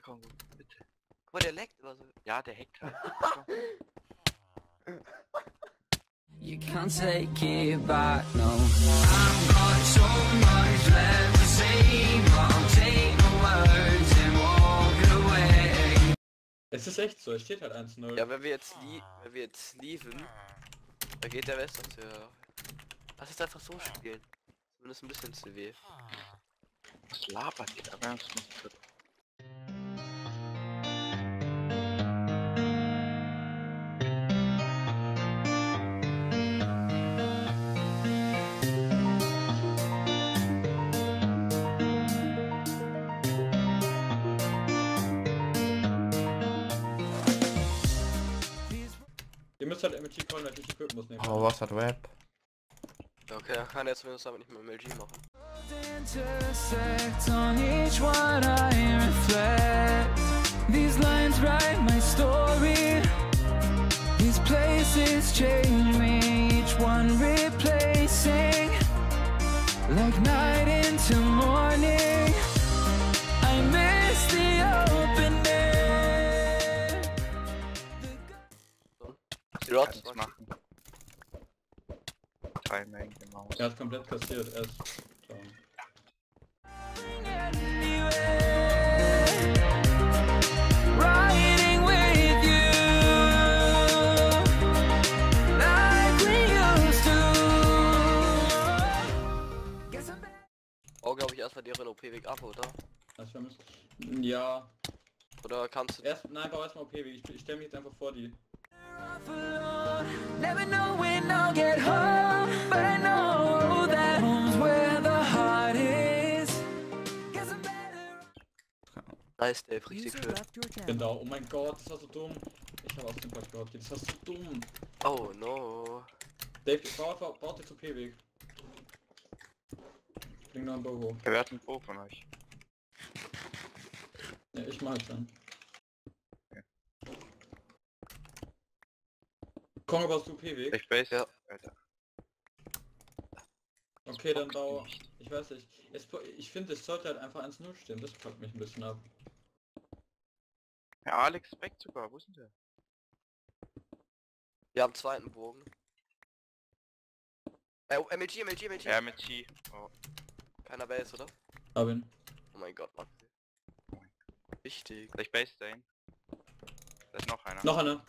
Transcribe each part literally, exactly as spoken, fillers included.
Kongo, bitte. Guck mal, der leckt immer so. Ja, der hackt halt. You can't take it back, no. I've got so much left to say, but I'll take the words and walk away. Es ist echt so, es steht halt eins null. Ja, wenn wir jetzt lie wenn wir jetzt lieven, da geht der West uns ja. Lass es einfach so spielen. Zumindest ein bisschen C W. Was labert ihr da ganz nicht? Ihr müsst halt M G callen, weil ich equippen muss nehmen. Oh, was hat Rap? Ja, okay, er kann jetzt zumindest aber nicht mehr M L G machen. Intersect on each one I reflect. These lines write my story. These places change me, each one replacing. Like night into morning. I miss the open air. Die Rods Kannst du machen. Drei Main, genau. Er hat komplett kassiert, er ist down. Riding with you like we used to. Oh, glaube ich erstmal deren O P-Weg ab, oder? Das vermisst. Ja. Oder kannst du... Erst, nein, bau erstmal O P-Weg. Ich, ich stelle mich jetzt einfach vor die. Never know when I'll get home, but I know that home's where the heart is. Nice, Dave, richtig schön. Genau, oh mein Gott, das war so dumm. Ich habe aus dem Pack gehört, das war so dumm. Oh no. Dave, baut, baut, baut jetzt O P-Weg. Bring noch ein Bogo. Wer hat einen Pro von euch? Ja, ich mach schon. Kongo, baust du O P-Weg? Ich base, Ja. Alter. Okay, dann bockt bau. nicht. Ich weiß nicht. Es, ich finde, es sollte halt einfach eins null stehen. Das fuckt mich ein bisschen ab. Ja, Alex weg sogar, wo ist denn der? Wir haben zweiten Bogen. Äh, oh, M L G, M L G, M L G. Ja, mit G. Oh. Keiner Base, oder? Hab ihn. Oh mein Gott, Mann. Wichtig. Soll ich base dahin? Da ist noch einer. Noch einer.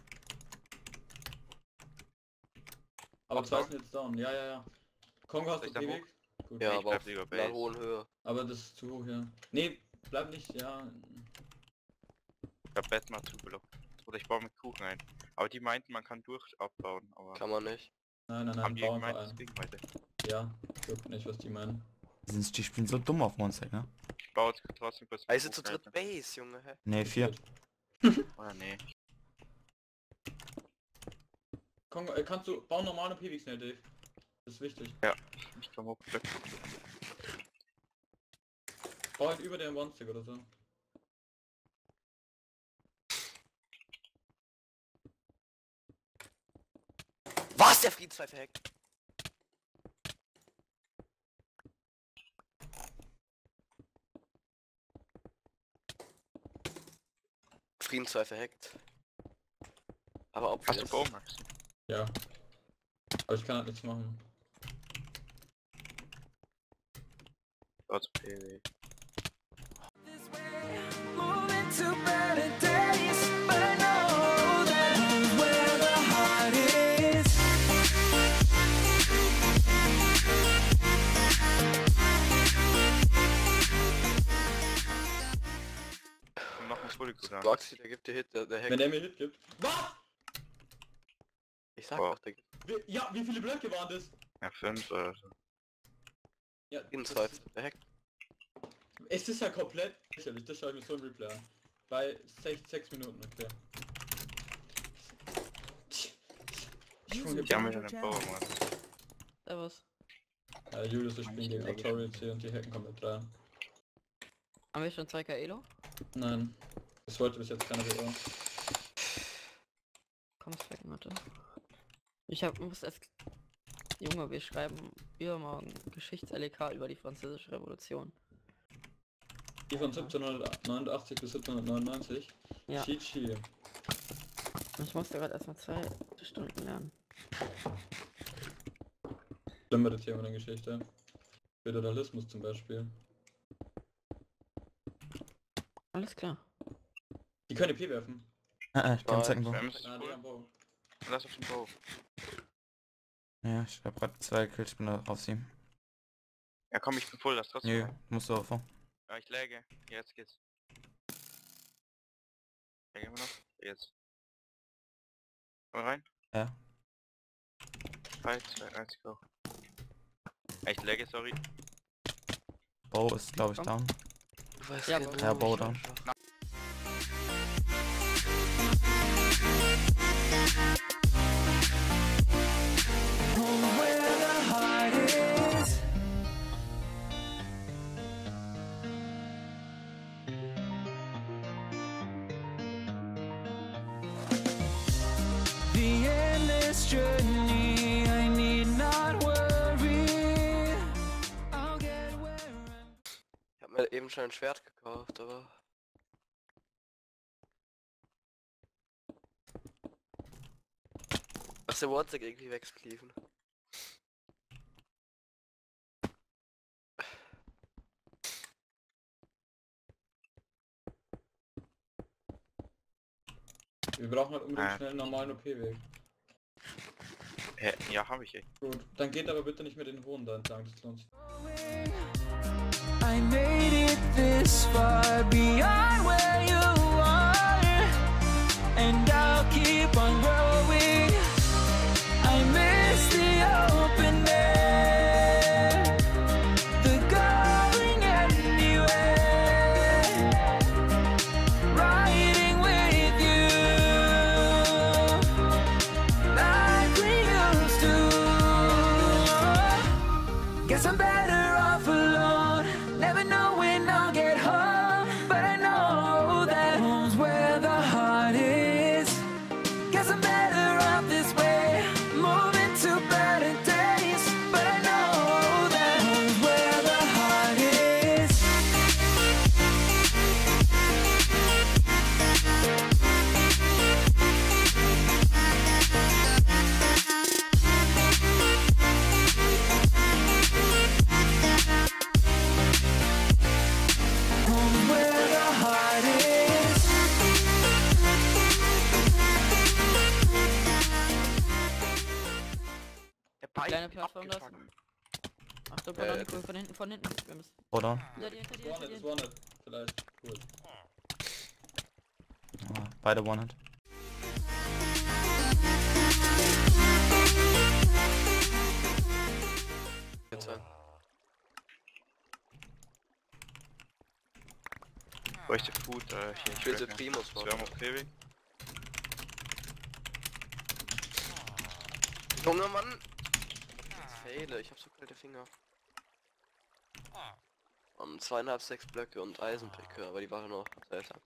Aber Auch zwei down? sind jetzt down. Ja, ja, ja. Kongo, hast Soll du ich da O P-Weg? Gut. Ja, ich aber bleib auf lieber einer Base. hohen Höhe. Aber das ist zu hoch, ja. Nee, bleib nicht, ja. Ich hab Bett mal zugelockt. Oder ich baue mit Kuchen ein. Aber die meinten, man kann durch abbauen, aber... Kann man nicht. Nein, nein, haben nein, die bau einfach gemeint, das ein. Ding weiter. Ja, ich guck nicht, was die meinen. Die sind- Die spielen so dumm auf Monster, ne? Ich baue jetzt trotzdem kurz... Also zu Kuchen dritt Base, Junge, hä? Ne, vier. ein. Oder nee. Kongo, äh, kannst du, bau normale O P-Weg schnell, Dave. Das ist wichtig. Ja, ich komm hoch. Bau halt über den One-Stick oder so. Was? Der Frieden zwei verhackt. Frieden zwei verhackt. Aber ob Hast du Bow, Max? Ja. Aber ich kann halt nichts machen. Dort P W. Moving to better days, but I know that home's where the heart is. Und noch ein Fully-Cooldown. Roxy, der gibt dir Hit, der, der Wenn hackt. der mir Hit gibt. Was? Ich sag Oh. doch, der gibt Wie, ja, wie viele Blöcke waren das? Ja, fünf oder so. Ja, Frieden das- zwei verhackt. Es ist ja komplett lächerlich, das schaue ich mir so im Replay an. Bei sechs Minuten, okay. Junge, Die haben wieder einen Bow, Mann. Servus. Ja, Julius, wir spielen gegen Authority und die hacken komplett rein. Haben wir schon zwei K Elo? Nein. Das wollte bis jetzt keiner W O. Komm, es weg, warte. Ich hab, muss erst... Junge, wir schreiben übermorgen Geschichts-L E K über die Französische Revolution. Die von siebzehnhundertneunundachtzig bis siebzehnhundertneunundneunzig. Ja. Chichi. Ich musste gerade erstmal zwei Stunden lernen. Schlimm das Thema der Geschichte. Feudalismus zum Beispiel. Alles klar. Die können E P werfen. Ah, äh, ich kann Ah, zeigen, wo. Spam ist Ah, die cool. haben Bow. Lass auf den Bow. Ja, ich hab grad zwei Kills, ich bin da auf sie. Ja komm, ich bin voll, lass trotzdem. Nö, rein. musst du auch vor. Ja, ich läge. Jetzt geht's. Läge immer noch. Jetzt. Komm rein. Ja. drei, zwei, eins, go. Ja, ich läge, sorry. Bow ist, glaube ich, Komm. down. Du weißt Ja, genau, aber- Ja, wie Bow ich down. einfach- Where the heart is. The endless journey, I need not worry. I'll get where I'm. Ich hab mir eben schon ein Schwert gekauft, aber... Was der WhatsApp irgendwie wegkliefen. Wir brauchen halt unbedingt Ah. schnell einen normalen O P-Weg. Hä? Ja, hab ich echt. Gut, dann geht aber bitte nicht mit den Hohen da entlang, das lohnt sich. I made it this far beyond where you are, and I'll keep on growing. I miss the open air, the going anywhere, riding with you like we used to. Guess I'm better off alone. Never know when I'll get home, but I know that home's where the heart is. Guess I'm better off this way, moving to better days, but I know that home's where the heart is. Home's where the heart is. Der Ball Kleine ist Plattform das. abgefuckt. Achtung, Äh, von, von hinten, von hinten. Wir müssen. Bow down. Hinter dir, hinter dir, One-Hit, hinter ist dir. One-Hit. Vielleicht. Cool. Ah, beide One-Hit. Jetzt sein. Bräuchte Food, äh, hier, Ich will so wär- Primus Das machen. wäre am Okay-Weg. Junge Mann! Ich fehle, ich hab so kalte Finger. Um zweieinhalb, sechs Blöcke und Eisenpicke, aber die waren noch seltsam.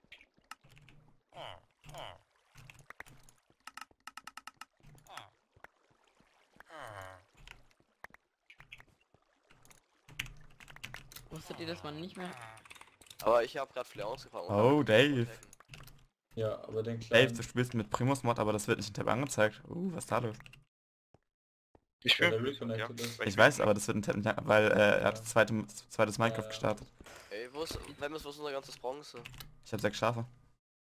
Wusstet ihr, dass man nicht mehr... Aber ich hab grad Flair ausgefangen. und Oh, hab- Dave. Ja, aber den Dave, kleinen... du spielst mit Primus Mod, aber das wird nicht im Tab angezeigt. Uh, was ist da los? Ich Weil will. der reconnected ist. Ich weiß, aber das wird im Tab nicht, weil äh, er hat Ja. das zweite, zweites Minecraft Ja, ja. gestartet. Ey, wo ist, wenn ist, wo ist unser ganzes Bronze? Ich habe sechs Schafe.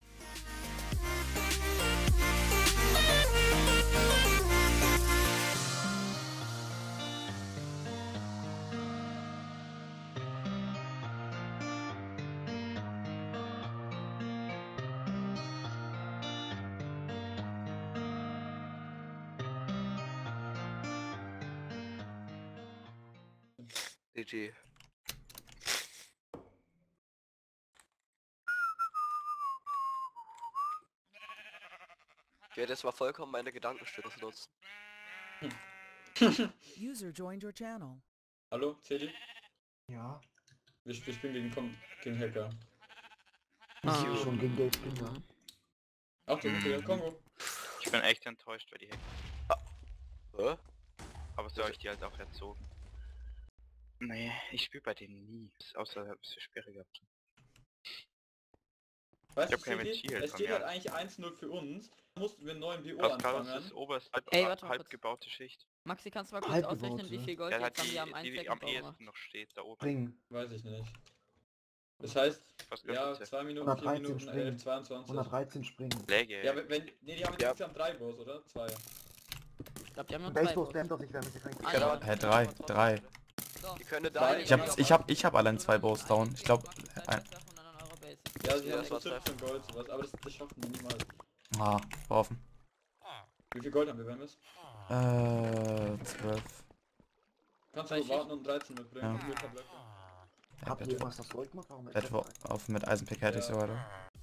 G G. Ich werde jetzt mal vollkommen meine Gedankenstütze nutzen. User joined your channel. Hallo, Celi? Ja, Wir, wir spielen gegen, Kom gegen Hacker. Ah. schon gegen Geld spielen. Achtung, okay, Kongo. Ich bin echt enttäuscht, weil die Hacker. Hä? Aber so habe ich die halt auch erzogen. Nee, ich spiele bei denen nie. Außer dass wir Sperre gehabt. Weißt Ich du, hab kein steht, Ventil, es steht mehr halt als- eigentlich eins null für uns. Da mussten wir einen neuen B O Pascal, das anfangen. ist oberst halb, Ey, warte mal halb kurz. gebaute Schicht. Maxi, kannst du mal kurz Halb ausrechnen, gebaut, wie ne? viel Gold Der die hat jetzt haben die, die am die, einen die am Second ehesten noch steht, da oben. Springen. Weiß ich nicht. Das heißt, Pascal, ja, bitte. zwei Minuten, vier hundertdreizehn Minuten, springen. elf, zweiundzwanzig. hundertdreizehn springen. Läge. Ja, wenn, wenn- nee, die haben jetzt Ja. insgesamt drei Bows, oder? Zwei. Ich glaube, die haben nur Ein zwei Baseball Bows. stand doch, ich werde mich rein. Ah, kann ja. aber- Hä, drei, drei. So. Die können da Zwei. Ich hab, ich hab, ich hab allein zwei Bows down. Ich glaube, ein... Ja, sie Ja, haben das war so siebzehn Gold, sowas, aber das, das schaffen die niemals. Ah, war offen. Wie viel Gold haben wir, Bemis? Äh, zwölf. Kannst Weiß du ich. warten und dreizehn mitbringen? Ja. Vier paar Blöcke. Ja, Habt ihr Bett, irgendwas das Gold gemacht? Warum Bett wo- auf mit Eisenpick hätte ich Ja. sogar da.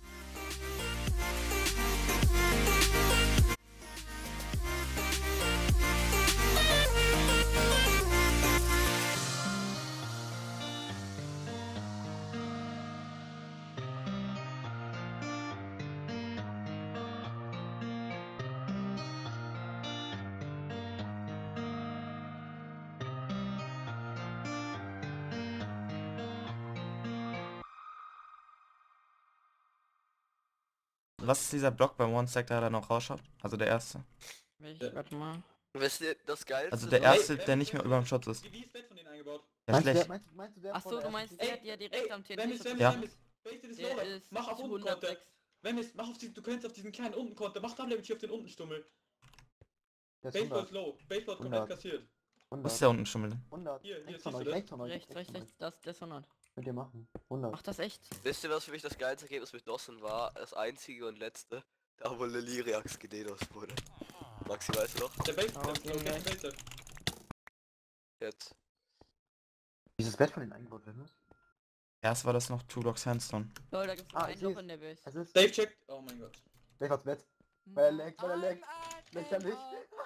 Was ist dieser Block beim One Stack, der da noch rausschaut? Also der erste. Ich, warte mal. Wisst ihr, das Geilste... Also der so- erste, Ey, der nicht mehr über dem Schutz ist. Wie, wie ist Bett von denen eingebaut? Ja, Meinst du, der, schlecht. meinst, du- meinst du, der Ach so, von du der meinst ersten der, der direkt am T N Bemis, T Bemis, Ja. Bemis, base dir das Der Lower. ist Mach auf unten Konter. hundertsechs. Bemis, mach auf diesen, du kannst auf diesen kleinen unten Konter. Mach Double Damage hier auf den unten Stummel. Der ist Baseball hundert. ist low. Baseball ist komplett hundert. kassiert. Wo ist hundert. der unten Schummel? hundert. Hier, hier, Rechts von siehst euch, du das? rechts von euch. Rechts, rechts, von rechts, das, der ist hundert. euch. Könnt ihr machen. hundert. Ach, das echt? Wisst ihr, was für mich das geilste Ergebnis mit Dawson war? Das einzige und letzte. Da wo Lilireax gededos wurde. Maxi, weißt du noch? Der Base, Oh, der okay, der okay. Base. Jetzt. Dieses Bett von denen eingebaut werden muss? Erst war das noch Two Blocks Sandstone. Lol, da gibt's Ah, ein ich Loch seh's. in der Base. Es ist... Dave checkt. Oh mein Gott. Dave hat's Bett. Weil er leckt, weil er leckt. Lächerlich.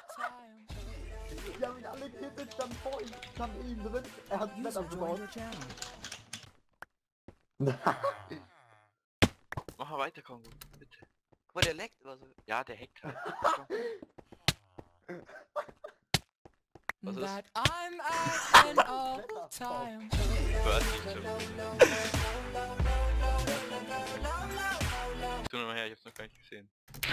Die haben ihn alle gehittet, stand vor ihm, stand in ihm drin. Er hat ein Bett User joined abgebaut. your channel. Mach mal weiter, Kongo, bitte. Guck mal, der leckt immer so. Ja, der hackt halt. Was ist? That I'm acting all the time. Wörtlich schon. Tu nur mal her, ich hab's noch gar nicht gesehen.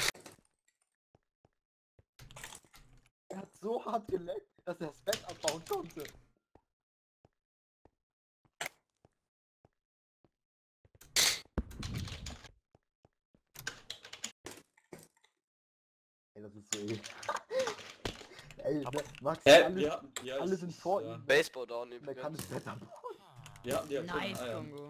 Er hat so hart geleckt, dass er das Bett abbauen konnte. Ey, das ist so eklig. Ey, Aber- ne, Max, Hä? alle, Wir hatten, ja, alle ich- sind ich- vor ja. ihm. Baseball down Und er kann übrigens. das Bett abbauen. Wir hatten die halt Nice, Eier. Kongo.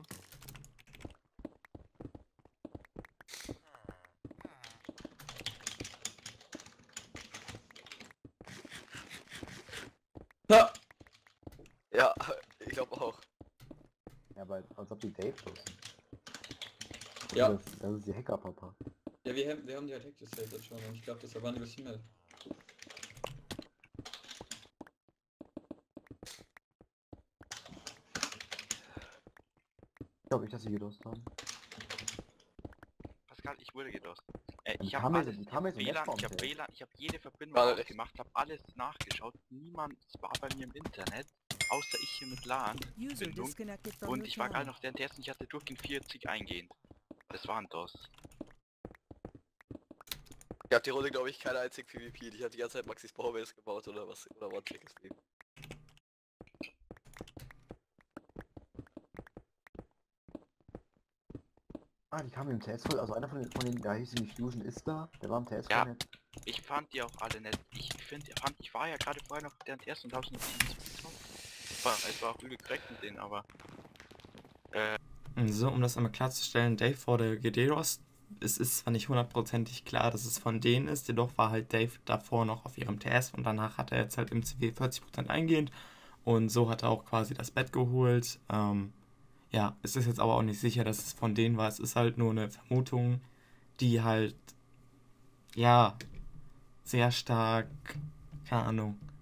Ja. Ja, ich glaube auch. Ja, aber als ob die Dave los. Ja. Das, das ist die Hacker-Papa. Ja, wir haben, wir haben die halt Hack jetzt schon und ich glaube, das war nicht was halt. Ich glaube nicht, dass sie gelost haben. Pascal, ich wurde gedost. Äh, Die ich habe Kamera- alles, die ich Kamera habe ist im W L A N, Netzraum, ich habe ey. W L A N, ich habe jede Verbindung Warte, ausgemacht, habe alles nachgeschaut. Niemand war bei mir im Internet, außer ich hier mit L A N. User Verbindung. disconnected from Und your ich war gerade channel. noch der und ich hatte durchgehend vierzig eingehend. Das war ein D O S. Ich hab die Runde, glaube ich, keine einzige PvP. Ich hatte die ganze Zeit Maxis Bauwese gebaut oder was. Oder One-Click-Stream. Ah, die kamen im T S voll. Also einer von den, von den da hieß die Fusion ist da. Der war im T S Ja. voll nett. Ich fand die auch alle nett. Ich finde, fand, ich war ja gerade vorher noch der und erst und hab's noch nicht war, es war auch übel korrekt mit denen, aber So, um das einmal klarzustellen, Dave wurde gededost. Es ist zwar nicht hundertprozentig klar, dass es von denen ist, jedoch war halt Dave davor noch auf ihrem T S und danach hat er jetzt halt im C W vierzig Prozent eingehend und so hat er auch quasi das Bett geholt. Ähm, ja, es ist jetzt aber auch nicht sicher, dass es von denen war. Es ist halt nur eine Vermutung, die halt, ja, sehr stark, keine Ahnung,